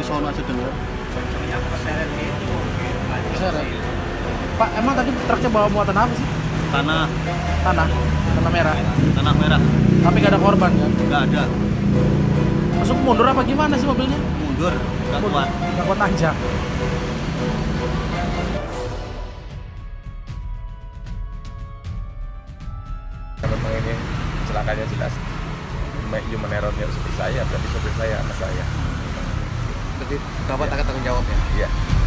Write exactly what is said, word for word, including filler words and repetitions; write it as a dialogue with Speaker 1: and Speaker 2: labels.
Speaker 1: sono aja dulu.
Speaker 2: Seret. Pak, emang tadi truknya bawa muatan apa sih?
Speaker 3: Tanah.
Speaker 2: Tanah. Tanah merah.
Speaker 3: Tanah merah.
Speaker 2: Tapi nggak ada korban kan?
Speaker 3: Nggak ada.
Speaker 2: Masuk mundur apa gimana sih mobilnya?
Speaker 3: Mundur. Nggak kuat.
Speaker 2: Nggak kuat nanjak.
Speaker 4: Memang ini celakanya jelas human error-nya seperti saya, berarti sopir saya, anak saya.
Speaker 1: Berarti Bapak tak tanggung jawab ya?
Speaker 4: Iya.